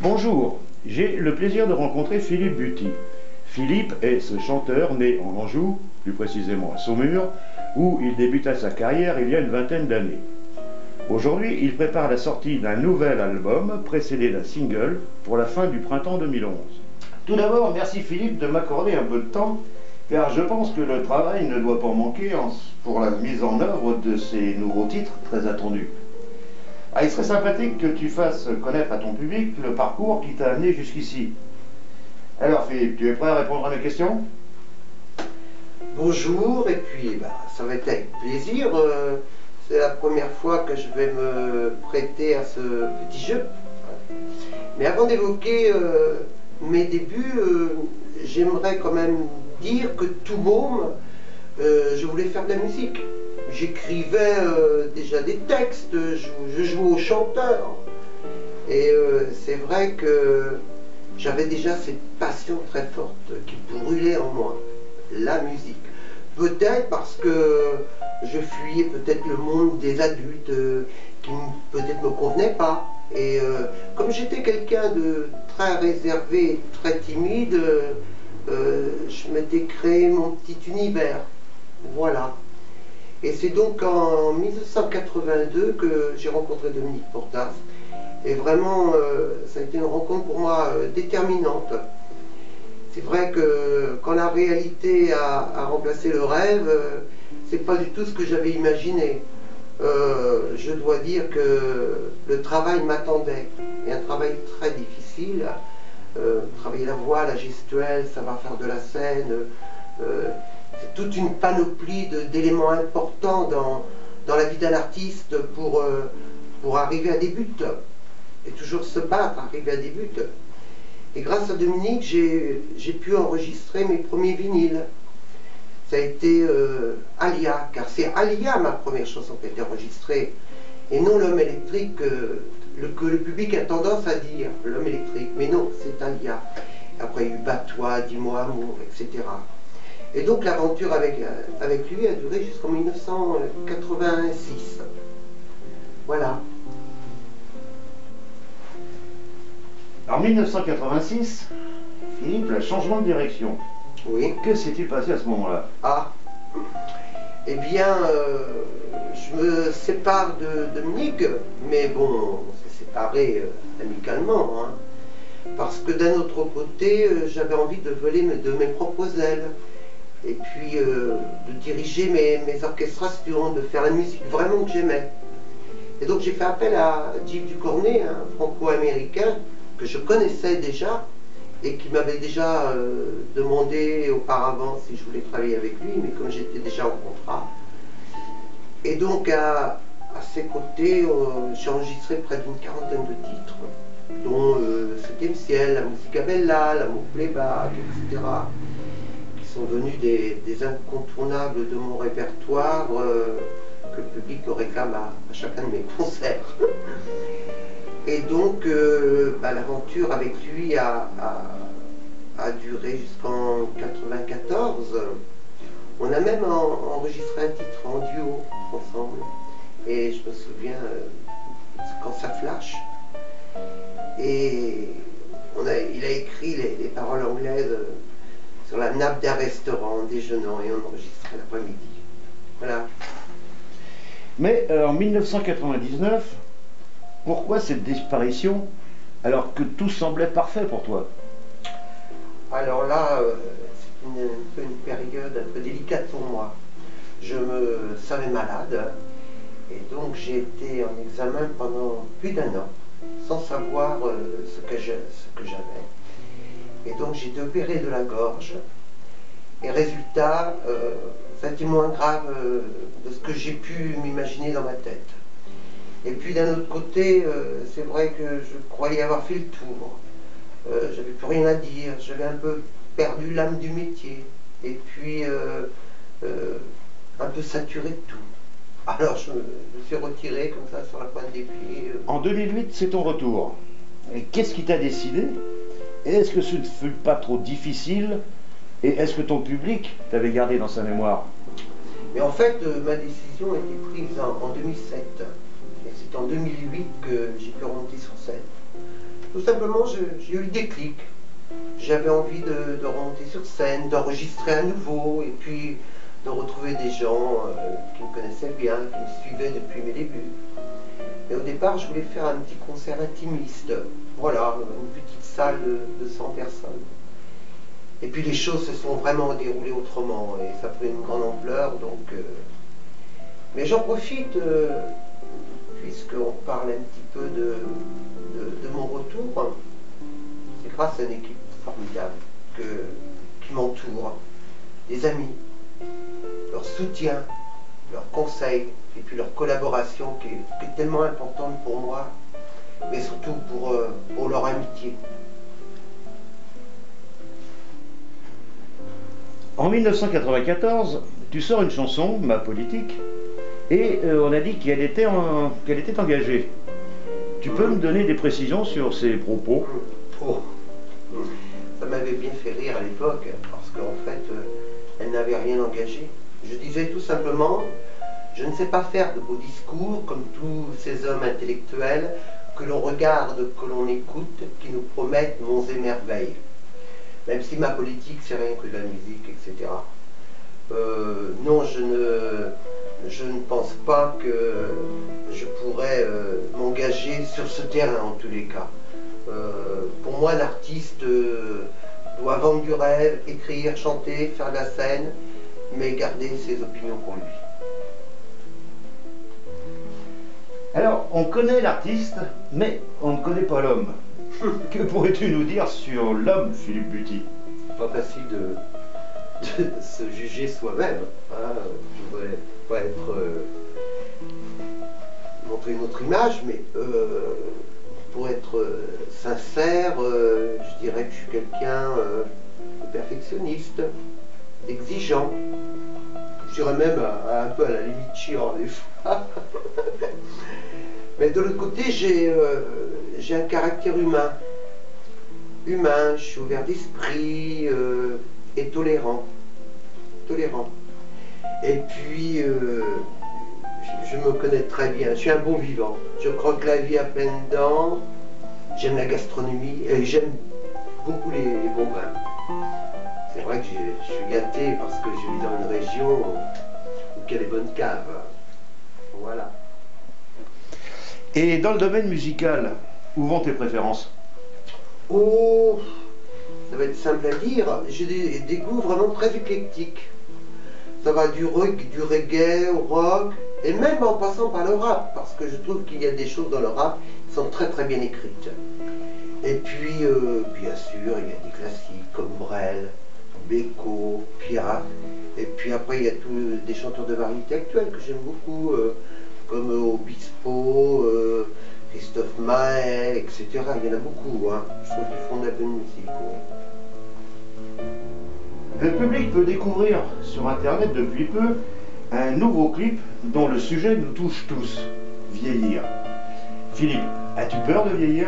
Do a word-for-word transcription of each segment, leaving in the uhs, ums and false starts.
Bonjour, j'ai le plaisir de rencontrer Philippe Buty. Philippe est ce chanteur né en Anjou, plus précisément à Saumur, où il débuta sa carrière il y a une vingtaine d'années. Aujourd'hui, il prépare la sortie d'un nouvel album, précédé d'un single, pour la fin du printemps deux mille onze. Tout d'abord, merci Philippe de m'accorder un peu de temps, car je pense que le travail ne doit pas manquer pour la mise en œuvre de ces nouveaux titres très attendus. Ah, il serait sympathique que tu fasses connaître à ton public le parcours qui t'a amené jusqu'ici. Alors Philippe, tu es prêt à répondre à mes questions? Bonjour, et puis bah, ça va être avec plaisir. Euh, c'est la première fois que je vais me prêter à ce petit jeu. Mais avant d'évoquer euh, mes débuts, euh, j'aimerais quand même dire que tout môme, euh, je voulais faire de la musique. J'écrivais euh, déjà des textes, je, je jouais au chanteur. Et euh, c'est vrai que j'avais déjà cette passion très forte qui brûlait en moi, la musique. Peut-être parce que je fuyais peut-être le monde des adultes euh, qui peut-être ne me convenait pas. Et euh, comme j'étais quelqu'un de très réservé, très timide, euh, je m'étais créé mon petit univers. Voilà. Et c'est donc en mille neuf cent quatre-vingt-deux que j'ai rencontré Dominique Portas. Et vraiment, euh, ça a été une rencontre pour moi euh, déterminante. C'est vrai que quand la réalité a, a remplacé le rêve, euh, c'est pas du tout ce que j'avais imaginé. Euh, je dois dire que le travail m'attendait. Et un travail très difficile. Euh, travailler la voix, la gestuelle, savoir faire de la scène. Euh, C'est toute une panoplie d'éléments importants dans, dans la vie d'un artiste pour, euh, pour arriver à des buts. Et toujours se battre, arriver à des buts. Et grâce à Dominique, j'ai pu enregistrer mes premiers vinyles. Ça a été euh, Alia, car c'est Alia ma première chanson qui a été enregistrée, et non l'homme électrique euh, le, que le public a tendance à dire, l'homme électrique. Mais non, c'est Alia. Après il y a eu Bat-toi, Dis-moi amour, et cetera. Et donc l'aventure avec, avec lui a duré jusqu'en mille neuf cent quatre-vingt-six. Voilà. En mille neuf cent quatre-vingt-six, Philippe, le changement de direction. Oui. Que s'est-il passé à ce moment-là? Ah. Eh bien, euh, je me sépare de Dominique, mais bon, on s'est séparés euh, amicalement, hein, parce que d'un autre côté, euh, j'avais envie de voler de mes propres ailes. Et puis euh, de diriger mes, mes orchestrations, de faire la musique vraiment que j'aimais. Et donc j'ai fait appel à Gilles Ducornet, un franco-américain que je connaissais déjà et qui m'avait déjà euh, demandé auparavant si je voulais travailler avec lui, mais comme j'étais déjà en contrat. Et donc à, à ses côtés, euh, j'ai enregistré près d'une quarantaine de titres, dont euh, Septième ciel, La musica bella, L'amour playback, et cetera, sont venus des, des incontournables de mon répertoire euh, que le public me réclame à, à chacun de mes concerts. Et donc euh, bah, l'aventure avec lui a, a, a duré jusqu'en quatre-vingt-quatorze. On a même en, enregistré un titre en duo ensemble. Et je me souviens euh, quand ça flash. Et on a, il a écrit les, les paroles anglaises euh, sur la nappe d'un restaurant, en déjeunant, et on enregistrait l'après-midi. Voilà. Mais euh, en mille neuf cent quatre-vingt-dix-neuf, pourquoi cette disparition alors que tout semblait parfait pour toi? Alors là, euh, c'est une, un peu une période un peu délicate pour moi. Je me savais malade, et donc j'ai été en examen pendant plus d'un an, sans savoir euh, ce que j'avais. Et donc j'ai été opéré de la gorge. Et résultat, euh, ça a été moins grave euh, de ce que j'ai pu m'imaginer dans ma tête. Et puis d'un autre côté, euh, c'est vrai que je croyais avoir fait le tour. Euh, j'avais plus rien à dire, j'avais un peu perdu l'âme du métier. Et puis euh, euh, un peu saturé de tout. Alors je me, je me suis retiré comme ça sur la pointe des pieds. Euh. En deux mille huit, c'est ton retour. Et qu'est-ce qui t'a décidé? Et est-ce que ce ne fut pas trop difficile? Et est-ce que ton public t'avait gardé dans sa mémoire? Mais en fait, euh, ma décision a été prise en, en deux mille sept. Et c'est en deux mille huit que j'ai pu remonter sur scène. Tout simplement, j'ai eu le déclic. J'avais envie de, de remonter sur scène, d'enregistrer à nouveau, et puis de retrouver des gens euh, qui me connaissaient bien, qui me suivaient depuis mes débuts. Et au départ, je voulais faire un petit concert intimiste. Voilà, une petite salle de, de cent personnes. Et puis les choses se sont vraiment déroulées autrement, et ça prenait une grande ampleur, donc... Euh... Mais j'en profite, euh, puisqu'on parle un petit peu de, de, de mon retour. C'est grâce à une équipe formidable que, qui m'entoure, des amis, leur soutien, leurs conseils, et puis leur collaboration qui est, qui est tellement importante pour moi, mais surtout pour, euh, pour leur amitié. En mille neuf cent quatre-vingt-quatorze, tu sors une chanson, Ma politique, et euh, on a dit qu'elle était, en, qu'elle était engagée. Tu peux me donner des précisions sur ces propos? Oh. Ça m'avait bien fait rire à l'époque, parce qu'en fait, euh, elle n'avait rien engagé. Je disais tout simplement, je ne sais pas faire de beaux discours comme tous ces hommes intellectuels que l'on regarde, que l'on écoute, qui nous promettent monts et merveilles. Même si ma politique, c'est rien que de la musique, et cetera. Euh, non, je ne, je ne pense pas que je pourrais euh, m'engager sur ce terrain, en tous les cas. Euh, pour moi, l'artiste euh, doit vendre du rêve, écrire, chanter, faire de la scène, mais garder ses opinions pour lui. Alors, on connaît l'artiste, mais on ne connaît pas l'homme. Que pourrais-tu nous dire sur l'homme, Philippe Buty? Pas facile de, de se juger soi-même. Hein. Je voudrais pas être euh, montrer une autre image, mais euh, pour être euh, sincère, euh, je dirais que je suis quelqu'un euh, de perfectionniste, d'exigeant. Je dirais même à, à un peu à la limite chiant des fois. Mais de l'autre côté, j'ai euh, j'ai un caractère humain. Humain, je suis ouvert d'esprit euh, et tolérant. Tolérant. Et puis, euh, je, je me connais très bien. Je suis un bon vivant. Je croque la vie à pleines dents. J'aime la gastronomie et j'aime beaucoup les, les bons vins. C'est vrai que je suis gâté parce que je vis dans une région où il y a des bonnes caves. Voilà. Et dans le domaine musical, où vont tes préférences? Oh, ça va être simple à dire. J'ai des, des goûts vraiment très éclectiques. Ça va du rock, du reggae au rock, et même en passant par le rap, parce que je trouve qu'il y a des choses dans le rap qui sont très très bien écrites. Et puis, euh, bien sûr, il y a des classiques comme Brel, Beko, Piaf, et puis après il y a tous des chanteurs de variété actuels que j'aime beaucoup, euh, comme Obispo, euh, Christophe Maé, et cetera. Il y en a beaucoup, hein. Je trouve qu'ils font de la bonne musique. Ouais. Le public peut découvrir sur Internet depuis peu un nouveau clip dont le sujet nous touche tous, vieillir. Philippe, as-tu peur de vieillir?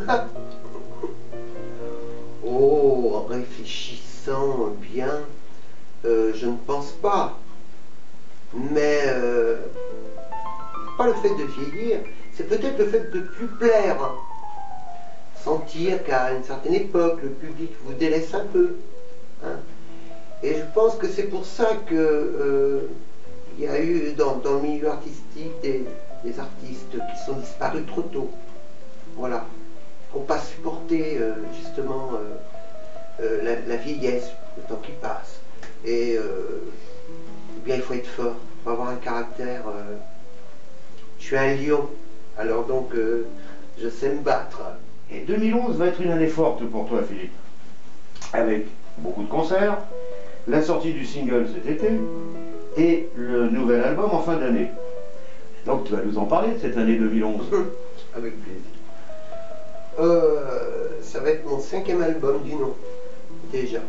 Oh, en réfléchissant bien, euh, je ne pense pas. Mais euh, pas le fait de vieillir, c'est peut-être le fait de ne plus plaire. Sentir qu'à une certaine époque, le public vous délaisse un peu. Hein. Et je pense que c'est pour ça que euh, il y a eu dans, dans le milieu artistique des, des artistes qui sont disparus trop tôt. Voilà. Qui n'ont pas supporté euh, justement euh, euh, la, la vieillesse, le temps qui passe. Et euh, eh bien il faut être fort, il faut avoir un caractère. Euh, je suis un lion, alors donc euh, je sais me battre. Et deux mille onze va être une année forte pour toi, Philippe. Avec beaucoup de concerts, la sortie du single cet été et le nouvel album en fin d'année. Donc tu vas nous en parler de cette année deux mille onze. Avec plaisir. Euh, ça va être mon cinquième album du nom, déjà.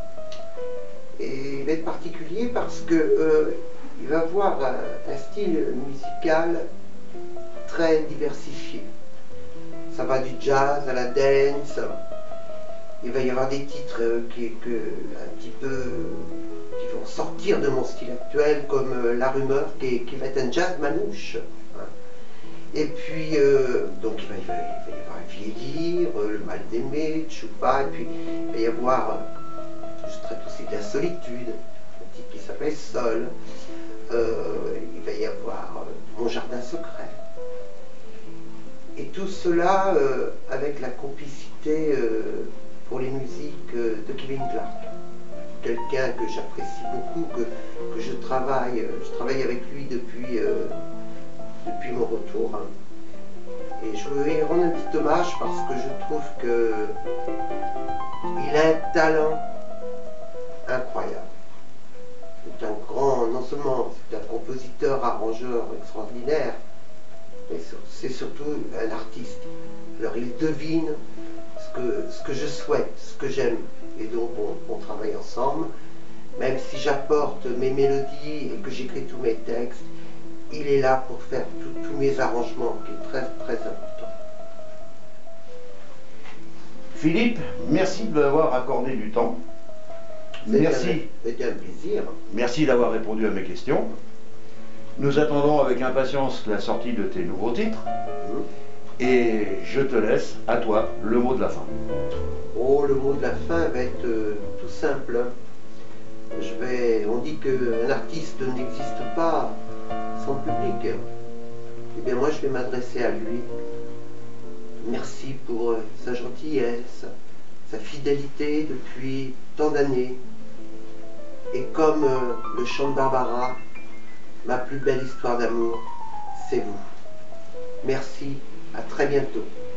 Et il va être particulier parce que euh, il va avoir un, un style musical très diversifié. Ça va du jazz à la dance. Il va y avoir des titres euh, qui, que, un petit peu, qui vont sortir de mon style actuel, comme euh, La Rumeur, qui, qui va être un jazz manouche. Hein. Et puis, euh, donc il va, il, va, il va y avoir Vieillir, euh, Le mal d'aimer, Tchoupa, et puis il va y avoir, euh, je traite aussi de la solitude, un titre qui s'appelle Sol. Euh, il va y avoir euh, Mon jardin secret. Et tout cela euh, avec la complicité euh, pour les musiques euh, de Kevin Clark. Quelqu'un que j'apprécie beaucoup, que, que je travaille, je travaille avec lui depuis, euh, depuis mon retour. Et je veux lui rendre un petit hommage parce que je trouve que il a un talent incroyable. C'est un grand, non seulement c'est un compositeur, arrangeur extraordinaire, mais c'est surtout un artiste. Alors il devine ce que, ce que je souhaite, ce que j'aime. Et donc on, on travaille ensemble, même si j'apporte mes mélodies et que j'écris tous mes textes, il est là pour faire tous mes arrangements, qui est très très important. Philippe, merci de m'avoir accordé du temps. Merci. C'était un plaisir. Merci d'avoir répondu à mes questions. Nous attendons avec impatience la sortie de tes nouveaux titres. Mmh. Et je te laisse, à toi, le mot de la fin. Oh, le mot de la fin va être euh, tout simple. Je vais, on dit qu'un artiste n'existe pas sans public. Eh bien moi je vais m'adresser à lui. Merci pour euh, sa gentillesse, sa fidélité depuis tant d'années. Et comme euh, le chant de Barbara, ma plus belle histoire d'amour, c'est vous. Merci, à très bientôt.